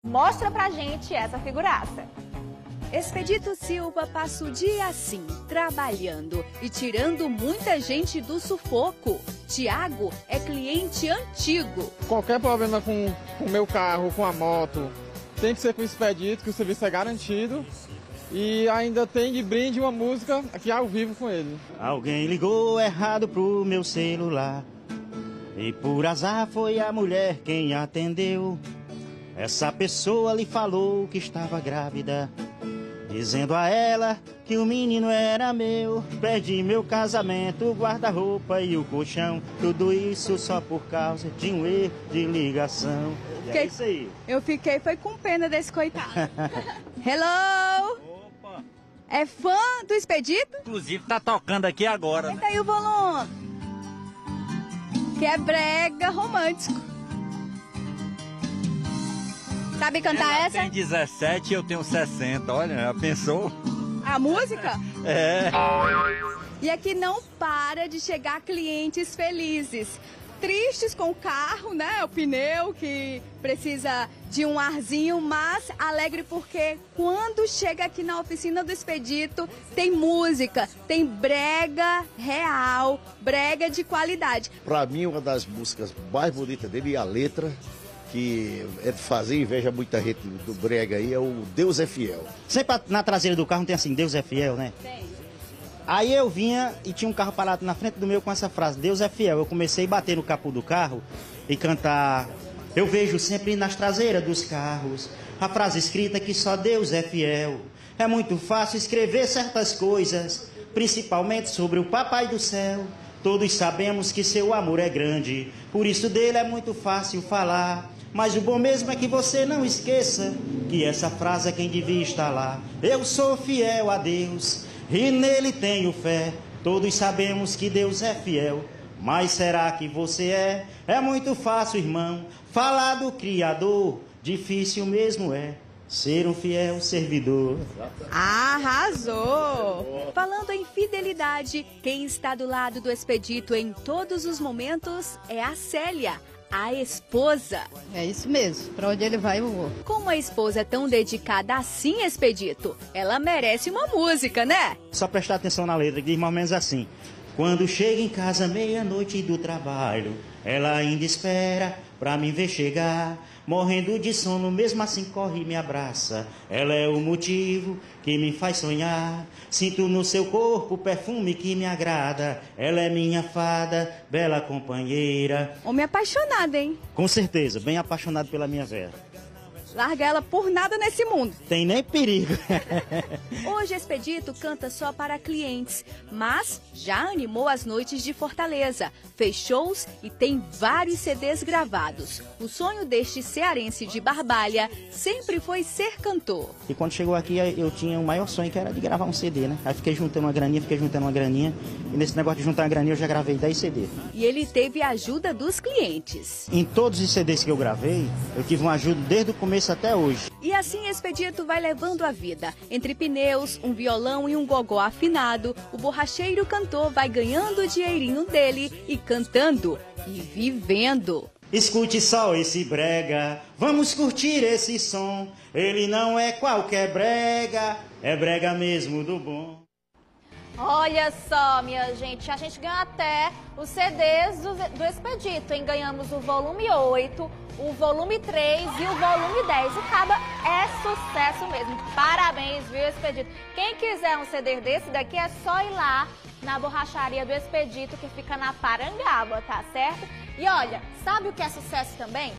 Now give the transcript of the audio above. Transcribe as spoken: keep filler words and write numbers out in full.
Mostra pra gente essa figuraça. Expedito Silva passa o dia assim, trabalhando e tirando muita gente do sufoco. Tiago é cliente antigo. Qualquer problema com o meu carro, com a moto, tem que ser com o Expedito, que o serviço é garantido. E ainda tem de brinde uma música aqui ao vivo com ele. Alguém ligou errado pro meu celular e por azar foi a mulher quem atendeu. Essa pessoa lhe falou que estava grávida, dizendo a ela que o menino era meu. Perdi meu casamento, o guarda-roupa e o colchão. Tudo isso só por causa de um erro de ligação. Fiquei, é isso aí. Eu fiquei foi com pena desse coitado. Hello! Opa! É fã do Expedito? Inclusive tá tocando aqui agora, Aumenta né? aí o volume. Que é brega romântico. Sabe cantar Ela essa? tem dezessete e eu tenho sessenta, olha, já pensou? A música? É. E aqui não para de chegar clientes felizes. Tristes com o carro, né? O pneu que precisa de um arzinho, mas alegre porque quando chega aqui na oficina do Expedito, tem música, tem brega real, brega de qualidade. Para mim, uma das músicas mais bonitas dele e a letra, que é de fazer inveja a muita gente do brega aí, é o Deus é Fiel. Sempre na traseira do carro não tem assim, Deus é fiel, né? Tem. Aí eu vinha e tinha um carro parado na frente do meu com essa frase, Deus é fiel. Eu comecei a bater no capô do carro e cantar, eu vejo sempre nas traseiras dos carros a frase escrita que só Deus é fiel. É muito fácil escrever certas coisas, principalmente sobre o Papai do Céu. Todos sabemos que seu amor é grande, por isso dele é muito fácil falar. Mas o bom mesmo é que você não esqueça que essa frase é quem devia estar lá. Eu sou fiel a Deus e nele tenho fé. Todos sabemos que Deus é fiel, mas será que você é? É muito fácil, irmão, falar do Criador. Difícil mesmo é ser um fiel servidor. Arrasou! Falando em fidelidade, quem está do lado do Expedito em todos os momentos é a Célia, a esposa. É isso mesmo, pra onde ele vai eu vou. Com uma esposa tão dedicada assim, Expedito, ela merece uma música, né? Só prestar atenção na letra, que diz mais ou menos assim. Quando chega em casa meia-noite do trabalho, ela ainda espera pra me ver chegar. Morrendo de sono, mesmo assim corre e me abraça. Ela é o motivo que me faz sonhar. Sinto no seu corpo o perfume que me agrada. Ela é minha fada, bela companheira. Homem apaixonado, hein? Com certeza, bem apaixonado pela minha Vera. Larga ela por nada nesse mundo. Tem nem perigo. Hoje Expedito canta só para clientes, mas já animou as noites de Fortaleza. Fez shows e tem vários C Ds gravados. O sonho deste cearense de Barbalha sempre foi ser cantor. E quando chegou aqui, eu tinha o maior sonho, que era de gravar um C D, né? Aí fiquei juntando uma graninha, fiquei juntando uma graninha. E nesse negócio de juntar uma graninha, eu já gravei dez C D. E ele teve a ajuda dos clientes. Em todos os C Ds que eu gravei, eu tive uma ajuda desde o começo até hoje. E assim Expedito vai levando a vida. Entre pneus, um violão e um gogó afinado, o borracheiro cantor vai ganhando o dinheirinho dele e cantando e vivendo. Escute só esse brega, vamos curtir esse som. Ele não é qualquer brega, é brega mesmo do bom. Olha só, minha gente, a gente ganhou até os C Ds do, do Expedito, hein? Ganhamos o volume oito, o volume três e o volume dez. O caba é sucesso mesmo. Parabéns, viu, Expedito? Quem quiser um C D desse daqui é só ir lá na borracharia do Expedito, que fica na Parangaba, tá certo? E olha, sabe o que é sucesso também?